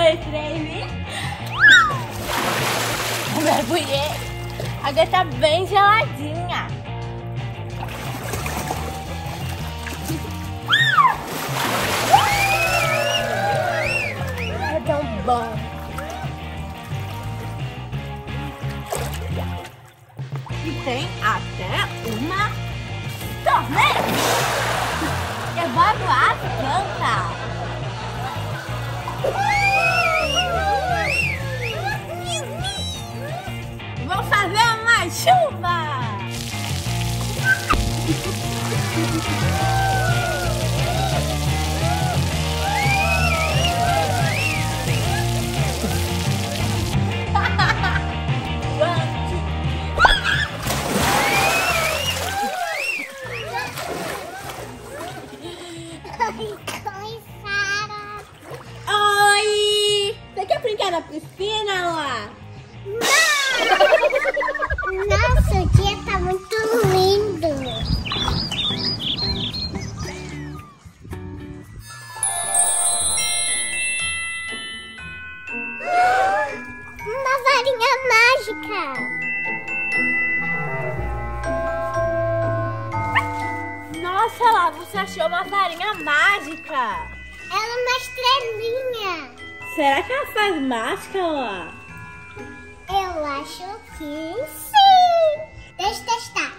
dois, três. Eu mergulhei. A água tá bem geladinha. É tão bom. E tem até uma torneira. Eu vou voar as plantas. Vou fazer uma chuva. Oi! Você quer brincar na piscina, Lua? Nossa, o dia tá muito lindo. Uma varinha mágica. Nossa, Lá, você achou uma varinha mágica. Ela é uma estrelinha. Será que ela faz mágica, Lá? Eu acho que sim. Deixa eu testar.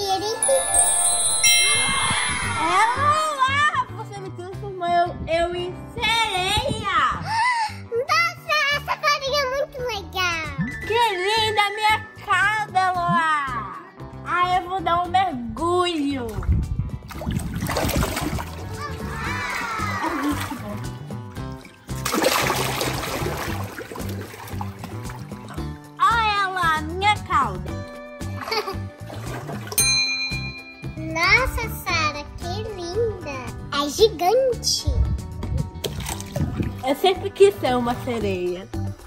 Lá, você me transformou eu em sereia. Nossa, essa varinha é muito legal. Que linda minha cauda, Lá. Aí eu vou dar um mergulho. Olha lá, minha cauda. Nossa, Sara, que linda. É gigante. Eu sempre quis ser uma sereia.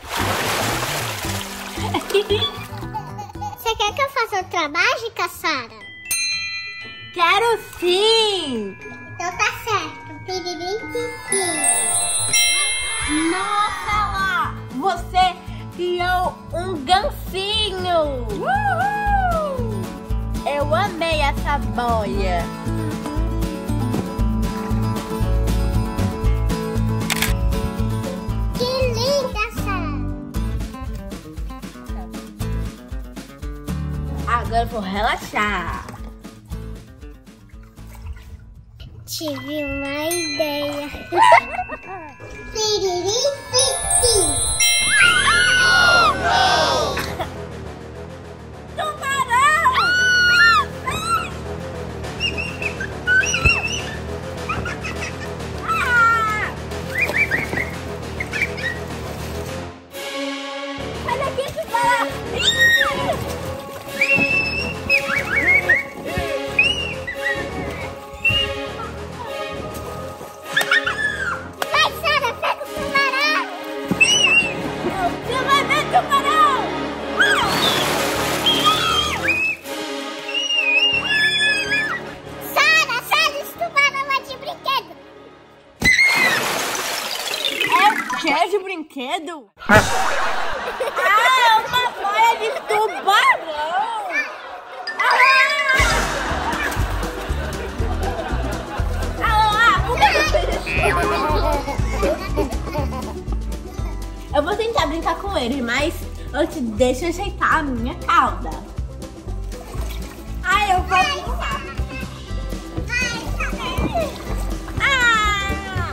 Você quer que eu faça outra mágica, Sara? Quero sim! Então tá certo. Piririquiqui. Nossa, Lá, você criou um gancinho! Uhul! Eu amei essa boia! Que linda, Sara. Agora eu vou relaxar. Tive uma ideia. Piririquiqui. Tubarão! Ah! Sai daqui, tubarão! Vai, Sara, pega o tubarão. Você vai ver, tubarão! Sara, esse tubarão é de brinquedo. É o que de brinquedo? Ah, é uma boia de tubarão! Eu vou tentar brincar com ele, mas antes deixa eu ajeitar a minha cauda. Ai, eu vou brincar. Ah!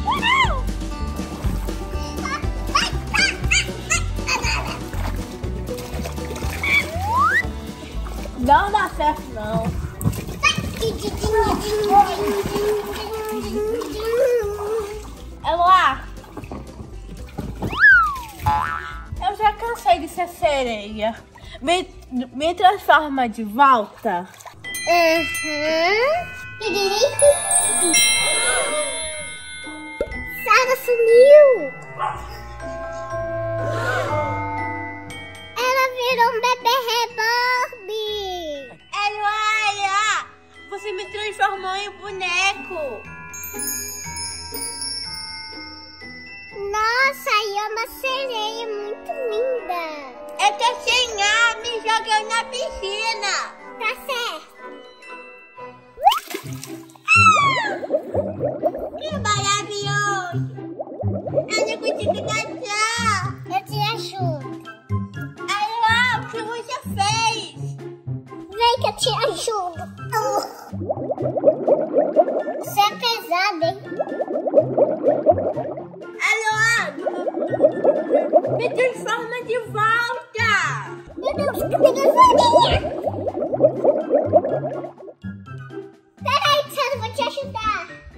Não dá certo, não. Lá, eu já cansei de ser sereia. Me transforma de volta. Sara sumiu. Ela virou um bebê reborn. Olha, você me transformou em boneco. Nossa, e é uma sereia muito linda. Eu tô sem ar, me jogando na piscina. Tá certo. Que maravilhoso. Eu não consigo dançar. Eu te ajudo. Alô, o que você fez? Vem que eu te ajudo. Você é pesado, hein? Alô, me transforma de volta. Meu Deus, tá pegando foguinha. Peraí, Sandra, vou te ajudar.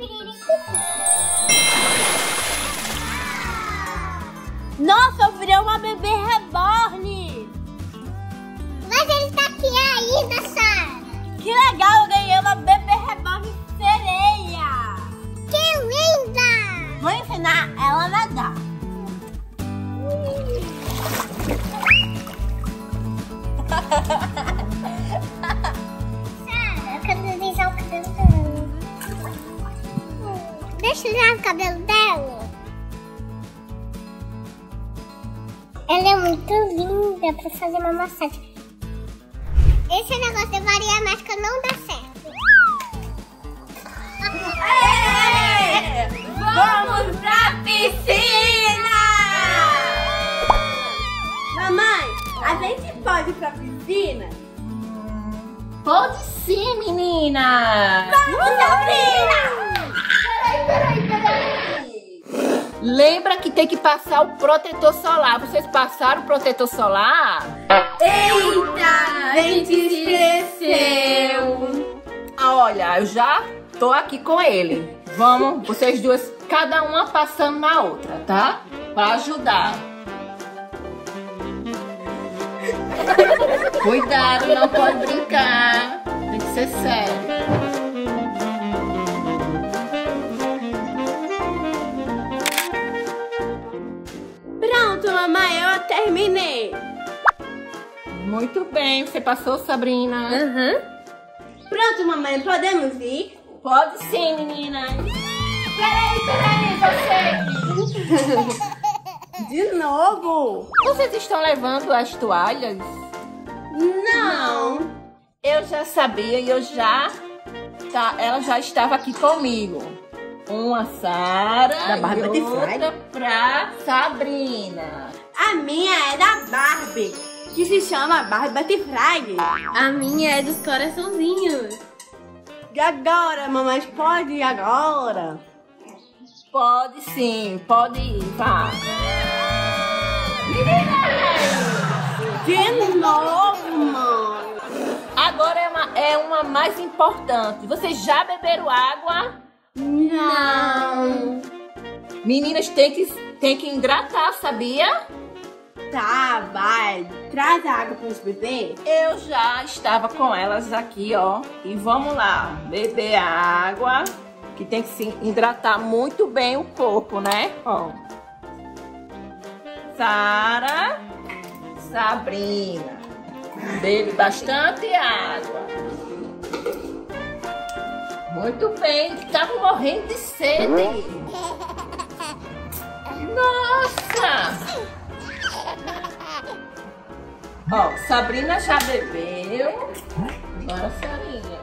Nossa, eu virei uma bebê reborn. Mas ele tá aqui ainda, Sara. Que legal, eu ganhei uma bebê reborn sereia. Que linda! Vou ensinar ela a nadar. Sara, eu quero desenhar o cabelo dela. Deixa eu desenhar o cabelo dela. Ela é muito linda pra fazer uma massagem. Esse negócio de varinha mágica não dá certo. Vamos pra piscina! Mamãe, a gente pode ir pra piscina? Pode sim, menina! Vamos, Sabrina! Peraí. Lembra que tem que passar o protetor solar. Vocês passaram o protetor solar? Eita, a gente esqueceu! Olha, eu já tô aqui com ele. Vamos, vocês duas, cada uma passando na outra, tá? Pra ajudar. Cuidado, não pode brincar. Tem que ser sério. Pronto, mamãe, eu terminei. Muito bem, você passou, Sabrina? Pronto, mamãe, podemos ir? Pode sim, menina. Peraí, vocês. De novo? Vocês estão levando as toalhas? Não. Eu já sabia e ela já estava aqui comigo. Uma Sara Da Barbie e Butterfly? outra pra Sabrina. A minha é da Barbie, que se chama Barbie Butterfly. A minha é dos coraçãozinhos. E agora, mamãe, pode ir agora? Pode sim, pode ir, vá. De novo, mãe. Agora é uma mais importante. Vocês já beberam água? Não. Meninas, tem que hidratar, sabia? Tá, vai. Traz a água para os bebês. Eu já estava com elas aqui, ó. E vamos lá, beber água, que tem que se hidratar muito bem o corpo, né? Ó. Sara, Sabrina, bebe bastante água. Muito bem, estavam morrendo de sede. Nossa! Ó, Sabrina já bebeu. Agora Sarinha.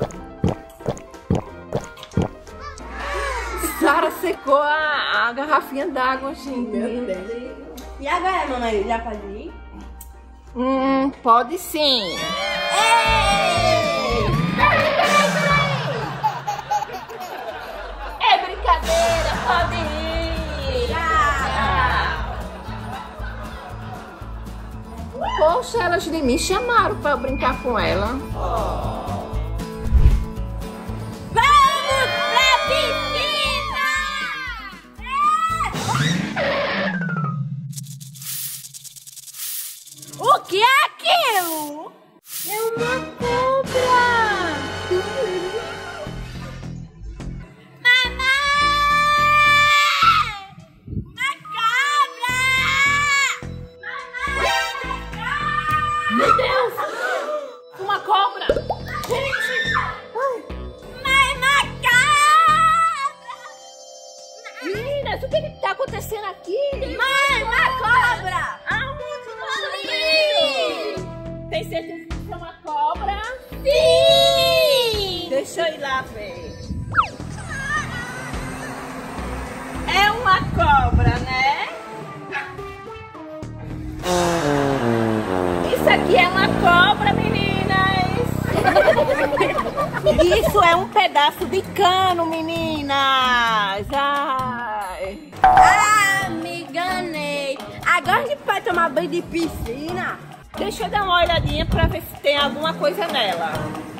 Sara secou a garrafinha d'água, gente. Meu Deus. E agora, mamãe, já pode ir? Pode sim. É brincadeira, pode ir. Poxa, elas nem me chamaram pra eu brincar com ela. Vamos pra piscina! O que é aquilo? É uma cobra! Meu Deus! Uma cobra! Gente! Meninas, o que está acontecendo aqui? Mãe, uma lá ver. É uma cobra, né? Isso aqui é uma cobra, meninas. Isso é um pedaço de cano, meninas. Ai. Ah, me enganei. Agora a gente pode tomar banho de piscina? Deixa eu dar uma olhadinha pra ver se tem alguma coisa nela.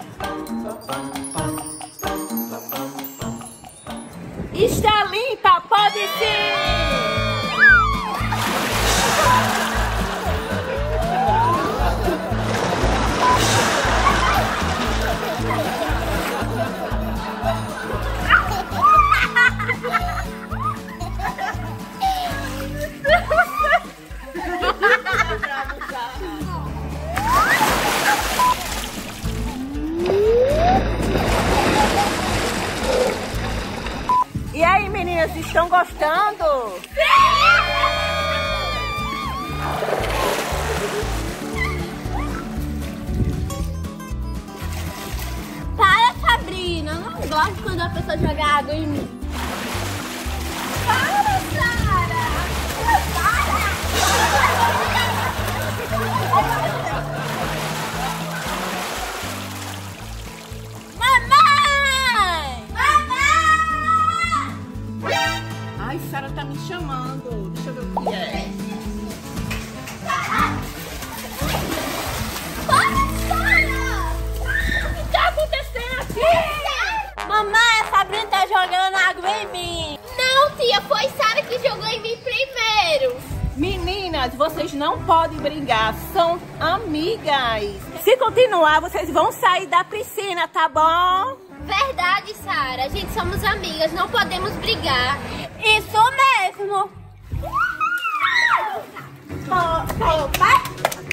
Está limpa, pode sim! E aí, meninas, estão gostando? Para, Sabrina. Eu não gosto quando a pessoa joga água em mim. Para, Sara. Mamãe! Mamãe! Ai, Sara tá me chamando. Deixa eu ver o que é. O que tá acontecendo aqui? Mamãe, a Sabrina tá jogando água em mim. Não, tia, foi Sara que jogou em mim primeiro. Meninas, vocês não podem brigar, são amigas. Se continuar, vocês vão sair da piscina, tá bom? Verdade, Sara. A gente somos amigas, não podemos brigar. Isso mesmo. Papai.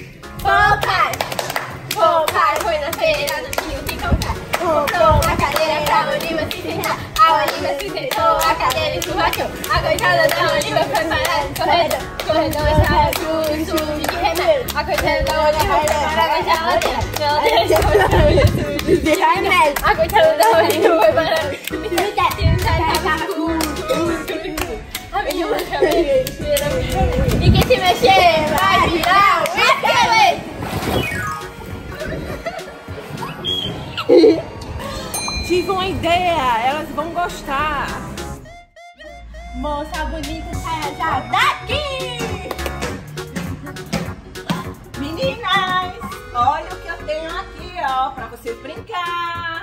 Papai foi na feira do Rio de comprar. Comprou uma cadeira pra Oliva se sentar. A Oliva se sentou, a cadeira escorrachou. A coitada da Oliva foi parar no corredor. Corredor estava sujo de remédio. A coitada da Oliva foi parar na geladeira. Geladeira sujo de remédio. A coitada da Oliva foi parar no a menina chama e quem se mexer vai virar o esqueleto. Tive uma ideia, elas vão gostar. Moça bonita, saia já daqui. Meninas, olha o que eu tenho aqui, ó, pra vocês brincar.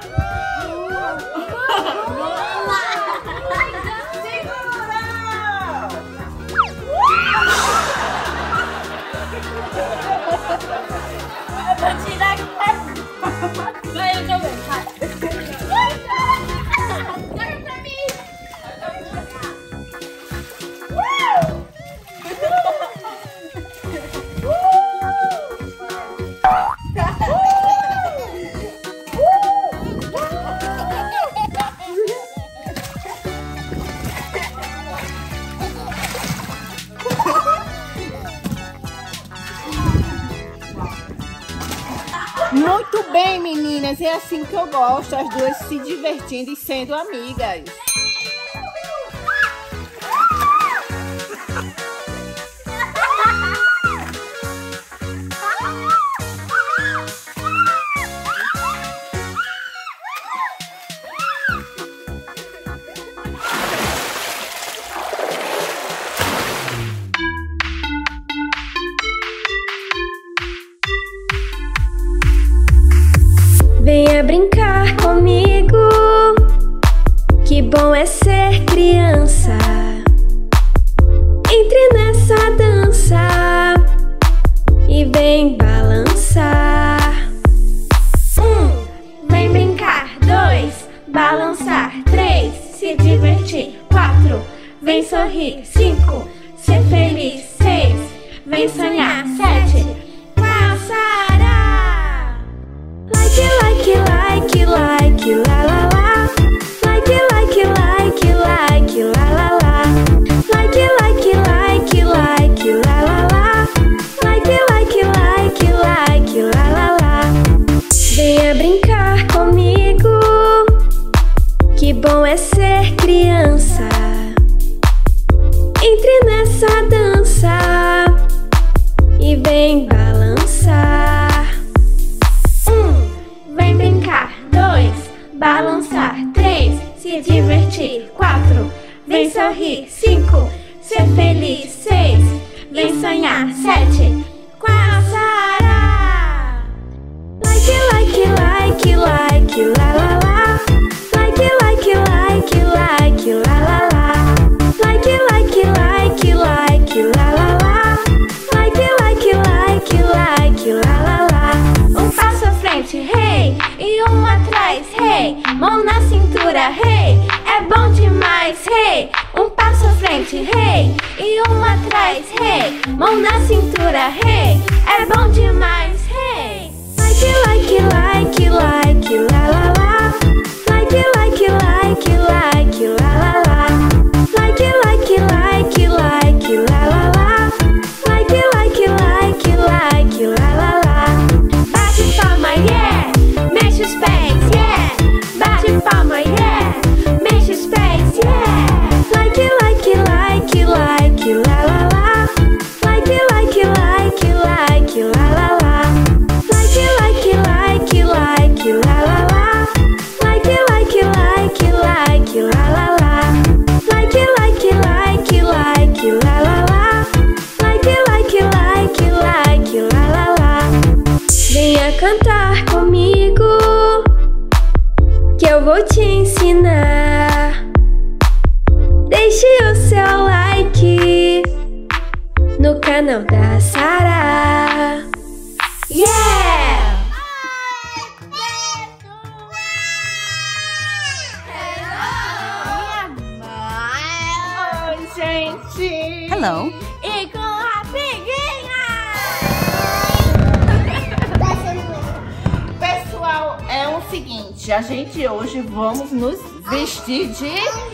Eu vou tirar aqui. Vai, eu também, vai. Joga pra mim. Muito bem, meninas, é assim que eu gosto, as duas se divertindo e sendo amigas. Venha brincar comigo, que bom é ser criança. Entre nessa dança e vem balançar. 1, vem brincar. 2, balançar. 3, se divertir. 4, vem sorrir. 5, ser feliz. 6, vem sonhar. 7, passará. Like, la la la. Like, la la la. Like, vem balançar. 1, vem brincar. 2, balançar. 3, se divertir. 4, vem sorrir. 5, ser feliz. 6, vem sonhar. 7, com a Sara. Like, like, like, la la la. Like, like, like, like, la la la. Like, like, like, like, la la la. Like, like, like, like, la la la. Um passo à frente, hey, e um atrás, hey. Mão na cintura, hey, é bom demais, hey. Um passo à frente, hey, e um atrás, hey. Mão na cintura, hey, é bom demais, hey. Like, like, like, la la la. Like, like, like, like, la la la. Like, like, like, like, la la la. Like, like, like, like, la la la. Bate palma, yeah, mexe os pés, yeah. Bate palma, yeah, mexe os pés, yeah. Like, like, like, like, la la la. Like, like, like, like, la la la. Like, like, like, la la la. Like, like, like, like, la la la. Like, like, like, like, la la la. Like, like, like, like, la la la. Venha cantar comigo, que eu vou te ensinar. Deixe o seu like no canal da Sara. Yeah! Oi, gente! Hello. E com a amiguinha! Pessoal, é o seguinte, a gente hoje vamos nos vestir de...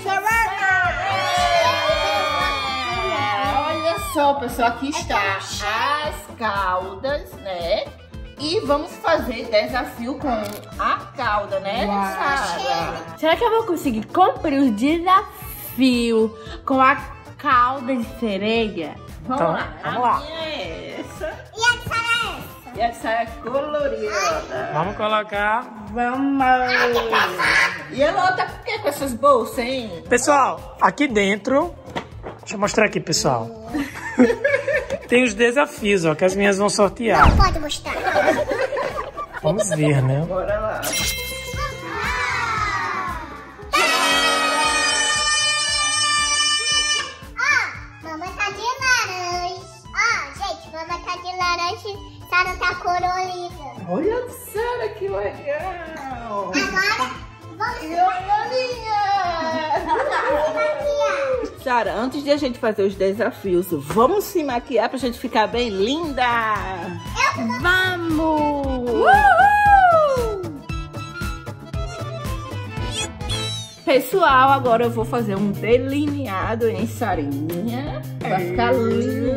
Olha só, pessoal, aqui está as caudas, né? E vamos fazer desafio com a cauda, né, Sara? Será que eu vou conseguir cumprir o desafio com a cauda de sereia? Vamos Então, lá. vamos lá. A minha é essa. E a Sara é essa? E essa é colorida. Vamos colocar. Vamos! E ela tá com o que com essas bolsas, hein? Pessoal, aqui dentro. Deixa eu mostrar aqui, pessoal. Tem os desafios, ó, que as minhas vão sortear. Não pode mostrar. Vamos ver, né? Bora lá. Mamãe tá de laranja. Gente, mamãe tá de laranja. Sara tá colorida. Olha, Sara, que legal. Agora, vamos E olha ali. Sara, antes de a gente fazer os desafios, vamos se maquiar pra gente ficar bem linda. Vamos! Pessoal, agora eu vou fazer um delineado em Sarinha. Vai ficar linda.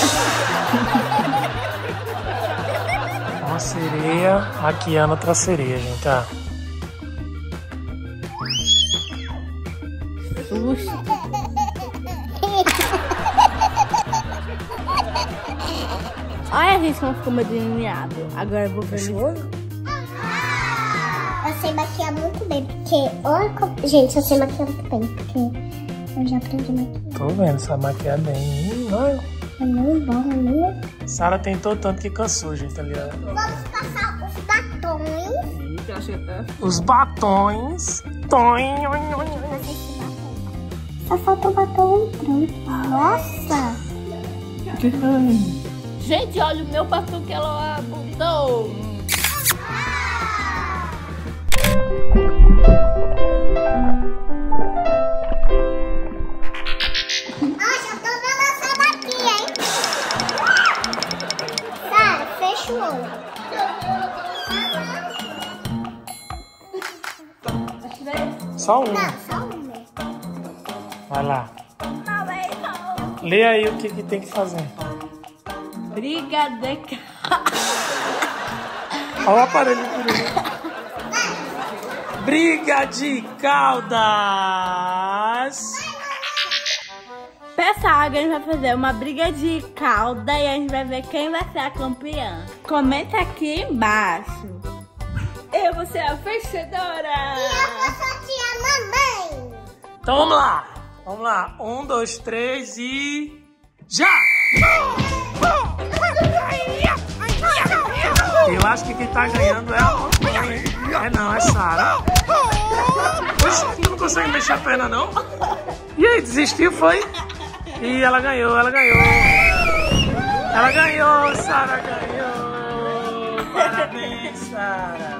Uma sereia maquiando outra sereia, gente, tá? Olha, gente, como ficou meu delineado. Agora eu vou ver o olho. Eu sei maquiar muito bem, porque... Olha como... Gente, eu sei maquiar muito bem, porque eu já aprendi a maquiar. Tô vendo, sabe maquiar bem. Olha. É muito bom, né? Sara tentou tanto que cansou, gente, ali, ó. Vamos passar os batons. Eita, acho que tá... Os batons. Toin. Só falta o batom pronto. Nossa! Gente, olha o meu batom que ela botou. Já tô balançando aqui, hein? Sara, fecha o olho. Só um. Não, só um mesmo. Vai lá. Lê aí o que tem que fazer. Brigadeiro. Olha o aparelho por aí. Briga de caudas. Pé Pessoal, agora a gente vai fazer uma briga de cauda e a gente vai ver quem vai ser a campeã. Comenta aqui embaixo. Eu vou ser a vencedora. E eu vou sortear a mamãe. Então vamos lá. Vamos lá. 1, 2, 3 e... já! Eu acho que quem tá ganhando é a mamãe. É não, é Sara. Poxa, tu não consegue mexer a perna, não? E aí, desistiu, foi? E ela ganhou, ela ganhou. Ela ganhou, Sara ganhou. Parabéns, Sara.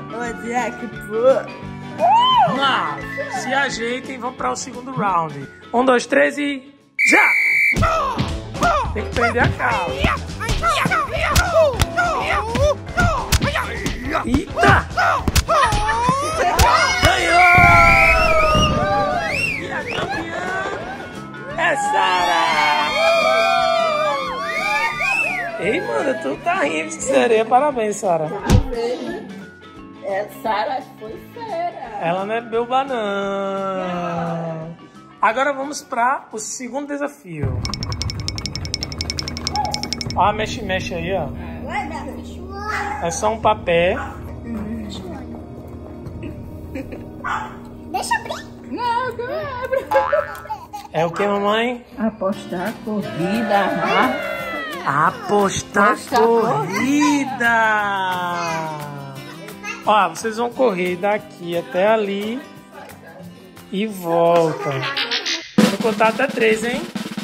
Vamos lá. Se ajeitem e vamos para o segundo round. 1, 2, 3 e... já! Tem que prender a cauda. Eita! Ganhou! E a campeã é Sara! Ei, mano, tu tá rindo de sereia. Parabéns, Sara. Sara foi fera. Ela não é meu banana. Agora vamos para o segundo desafio. Ó, mexe aí, ó. É só um papel. Deixa eu abrir. Não, não abre. É o que, mamãe? Apostar corrida. Apostar corrida. Ó, vocês vão correr daqui até ali e voltam. Vou contar até 3, hein?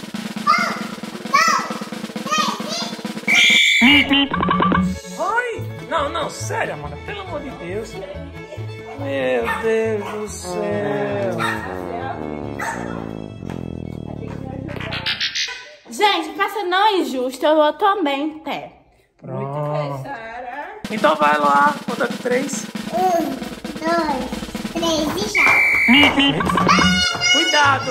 1, 2, 3 e... Vai! Não, sério, Amanda, pelo amor de Deus. Meu Deus do céu. Gente, pra ser não injusto, eu vou também em pé. Pronto. Sara. Então vai lá, conta de 3. 1, 2, 3 e já. Cuidado!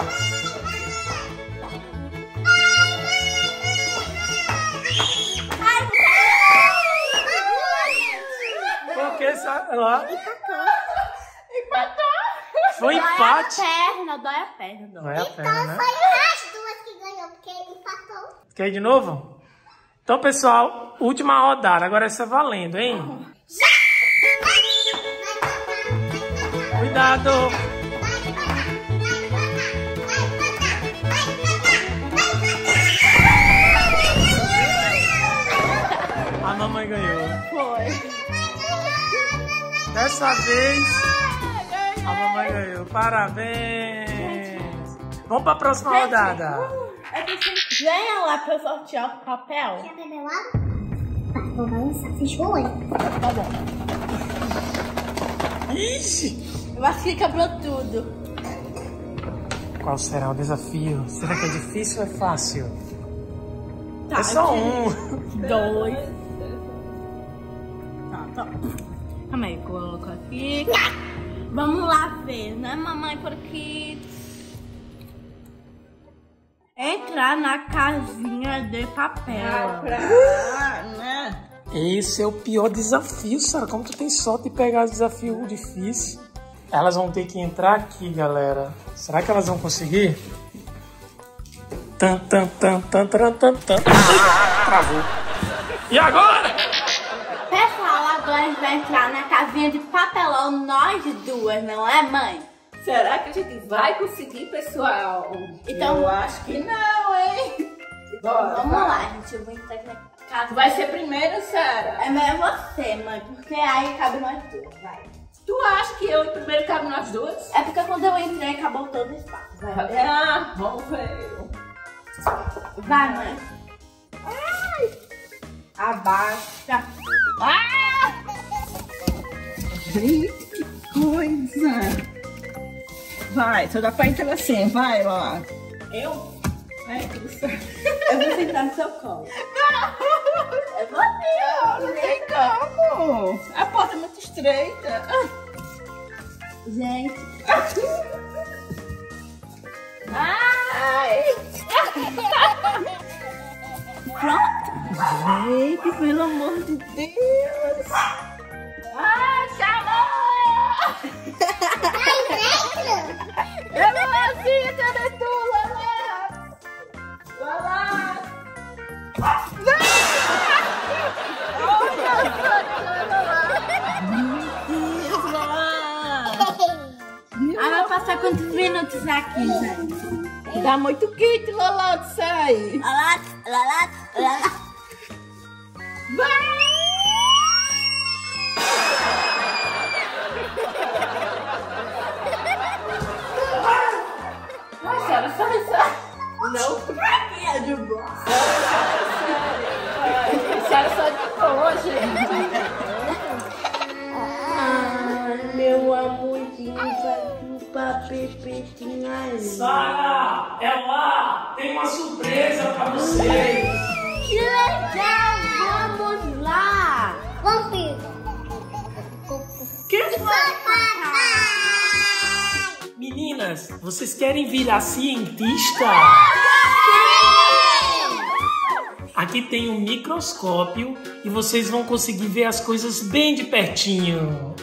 Por que Sara? Empatou. Foi empate. Dói a perna. Não é a perna, Então né? foi as duas que ganhou, porque ele empatou. Quer ir de novo? Então, pessoal, última rodada. Agora essa é valendo, hein? Cuidado! A mamãe ganhou. Foi. Dessa vez, a mamãe ganhou. Parabéns! Vamos para a próxima rodada. Venha lá pra eu sortear o papel. Quer beber água? Tá, vou balançar. Fecha o olho. Tá bom. Ixi! Eu acho que quebrou tudo. Qual será o desafio? Será que é difícil ou é fácil? Tá, É só aqui. 1. 2. Tá. Calma aí, coloco aqui. Vamos lá ver, né, mamãe? Porque entrar na casinha de papel. Né? Esse é o pior desafio, Sara. Como tu tem sorte de pegar os desafios difíceis? Elas vão ter que entrar aqui, galera. Será que elas vão conseguir? Travou. E agora? Pessoal, agora a gente vai entrar na casinha de papelão, nós duas, não é, mãe? Será que a gente vai conseguir, pessoal? Então- eu acho que não, hein? Bora, Vamos vai. lá, gente. Eu vou entrar aqui na casa. Tu vai ser primeiro, Sara? É melhor você, mãe, porque aí cabe nós duas, vai. Tu acha que eu em primeiro cabe nós duas? É porque quando eu entrei, acabou todo o espaço. Vai, Ah, vamos ver. vai, mãe. Ai. Abaixa. Gente, que coisa! Vai, só dá pra entrar assim, vai lá. Eu? Vai, tudo certo. Eu vou sentar no seu colo. Não! É você. Não tem como! A porta é muito estreita. Gente. Ai! Pronto. Gente, pelo amor de Deus! Ah, chamou! Tá dentro? Eu não assim, cadê tu, Lana? Vai passar quantos minutos aqui, Zé? Dá muito kit, Loló, disso aí. Sai. Não, aqui é de boa. Sai só de boa, gente. Meu amorzinho, vai chupar pepetinho aí. Sara, é lá! Tem uma surpresa pra vocês! Que legal! Vamos lá! Vamos, filho. Que foi? Meninas, vocês querem virar cientista? Aqui tem um microscópio e vocês vão conseguir ver as coisas bem de pertinho.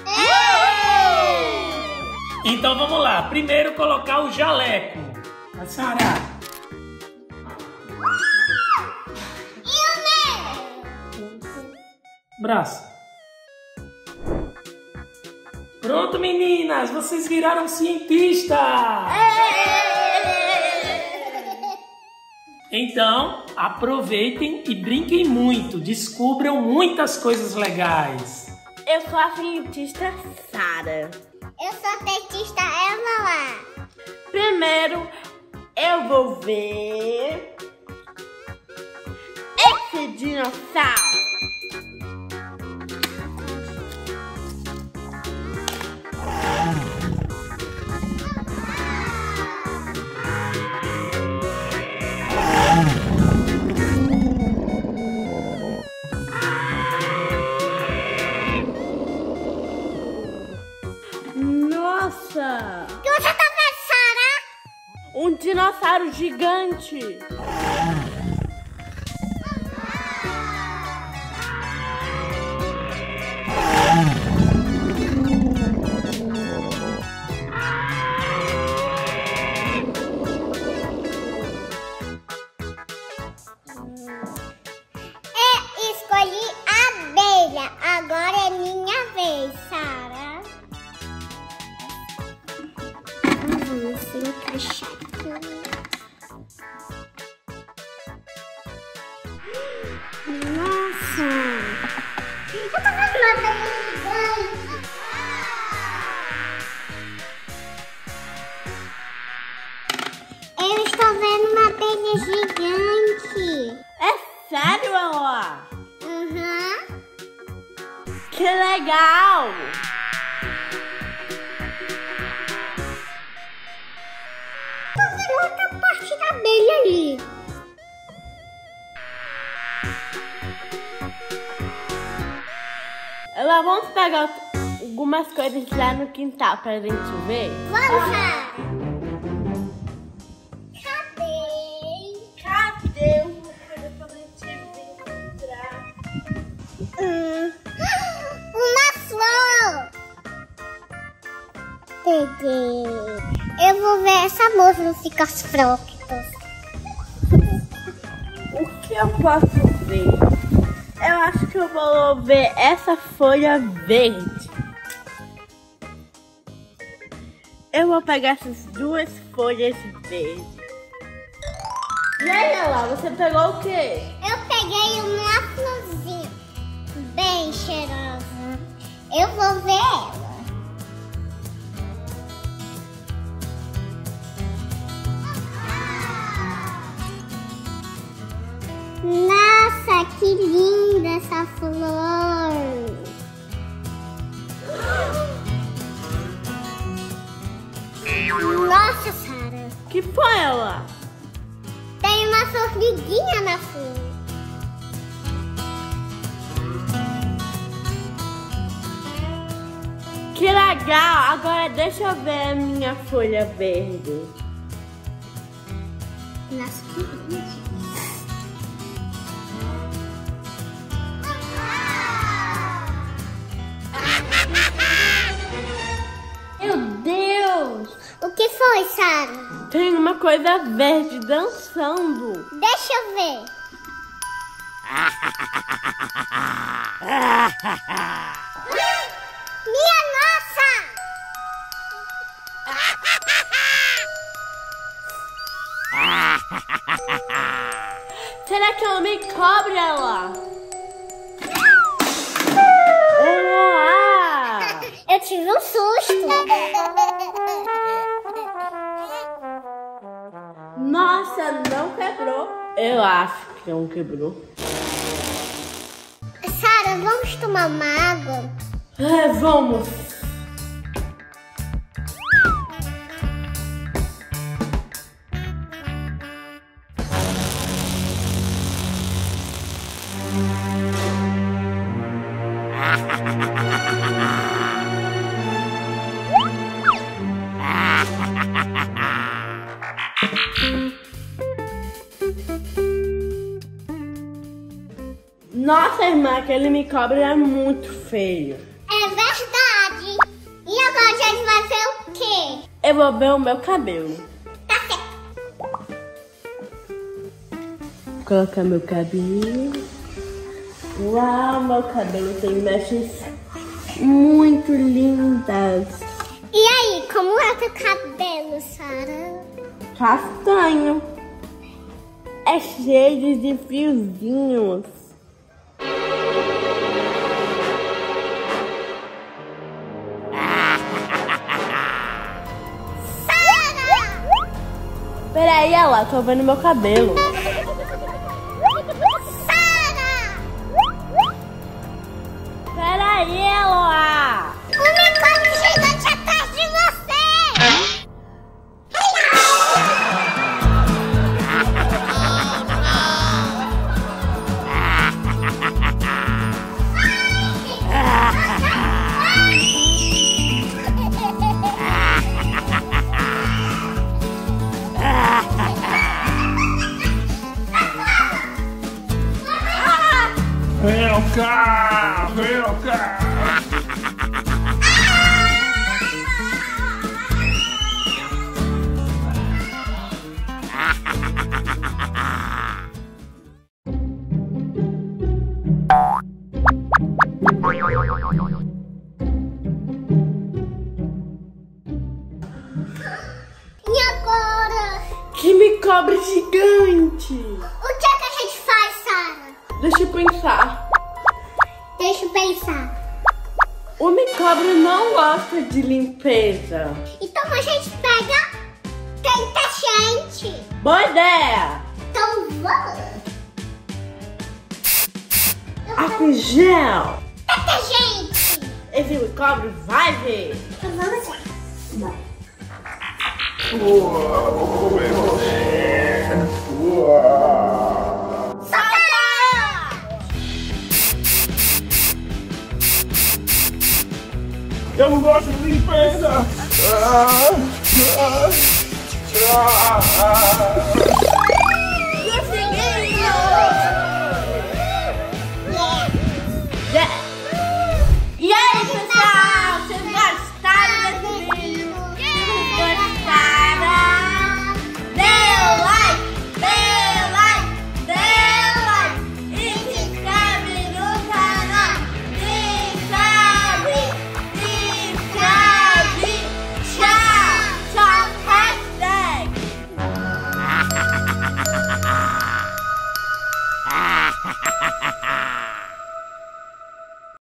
Então vamos lá. Primeiro colocar o jaleco. A Sara. Braço. Pronto, meninas. Vocês viraram cientistas. Então, aproveitem e brinquem muito. Descubram muitas coisas legais. Eu sou a cientista Sara. Eu sou a cientista Eva lá. Primeiro, eu vou ver esse dinossauro. Nossa! O que você tá vendo, Sara? Um dinossauro gigante! Escolhi a abelha. Agora é minha vez, Sara. Vamos se encaixar aqui. Nossa! Eu tô vendo uma abelha gigante. Eu estou vendo uma abelha gigante. É sério, Eloá? Uhum. Que legal! Tô vendo outra parte da abelha ali. Ela, vamos pegar algumas coisas lá no quintal pra gente ver? Vamos lá. Cadê uma coisa pra gente encontrar? Uma flor. Peguei. Eu vou ver essa moça no Ficas Froctos. O que eu posso ver? Eu acho que eu vou ver essa folha verde. Eu vou pegar essas duas folhas verdes. E aí, Ela, você pegou o quê? Eu peguei uma florzinha bem cheirosa. Eu vou ver ela. Nossa, que linda essa flor! Nossa, Sara! Que foi, Ela? Tem uma formiguinha na flor. Que legal! Agora deixa eu ver a minha folha verde. Nossa, que linda! Meu Deus! O que foi, Sara? Tem uma coisa verde dançando. Deixa eu ver. Minha nossa! Será que ela me cobra ela? Eloá! Eu tive um susto. Nossa, não quebrou. Eu acho que não quebrou. Sara, vamos tomar uma água? É, vamos. Nossa, irmã, aquele me cobra é muito feio. É verdade. E agora a gente vai ver o quê? Eu vou ver o meu cabelo. Tá certo. Vou colocar meu cabelo. Uau, meu cabelo tem mechas muito lindas. E aí, como é teu cabelo, Sara? Castanho. É cheio de fiozinhos. Peraí, ela, tô vendo meu cabelo. Sara! Peraí, Eloá. Um unicórnio gigante atrás de você! Vem cá, vem cá. E agora? Que me cobra gigante. O que é que a gente faz, Sara? Deixa eu pensar. Deixa eu pensar. O me cobra não gosta de limpeza. Então a gente pega detergente. Boa ideia. Então vamos. Álcool gel. Detergente. Esse me cobra vai ver. Então vamos lá. Eu não gosto de limpeza.